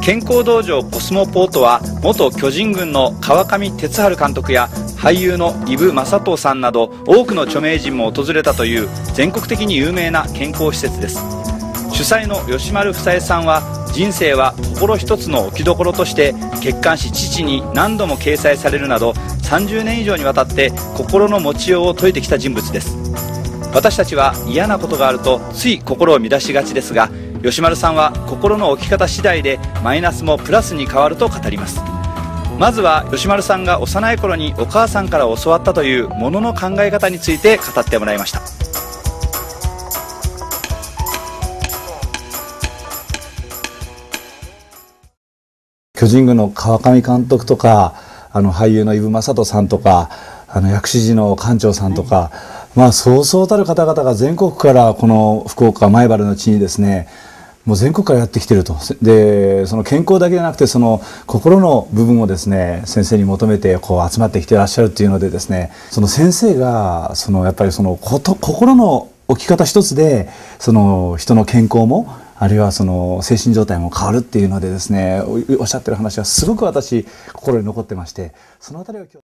健康道場コスモポートは元巨人軍の川上哲治監督や俳優の伊武雅刀さんなど多くの著名人も訪れたという全国的に有名な健康施設です。主催の吉丸房江さんは、人生は心一つの置きどころとして月刊誌父に何度も掲載されるなど30年以上にわたって心の持ちようを説いてきた人物です。私たちは嫌なことがあるとつい心を乱しがちですが、吉丸さんは心の置き方次第でマイナスもプラスに変わると語ります。まずは吉丸さんが幼い頃にお母さんから教わったというものの考え方について語ってもらいました。 巨人軍の川上監督とか、俳優の伊武雅刀さんとか、薬師寺の館長さんとか、そうそうたる方々が全国からこの福岡米原の地にですね、もう全国からやってきていると。で、その健康だけじゃなくて、その心の部分をですね、先生に求めてこう集まってきていらっしゃるっていうのでですね、その先生がやっぱりその心の置き方一つで、その人の健康も、あるいはその精神状態も変わるっていうのでですね、おっしゃってる話はすごく私心に残ってまして、そのあたりは今日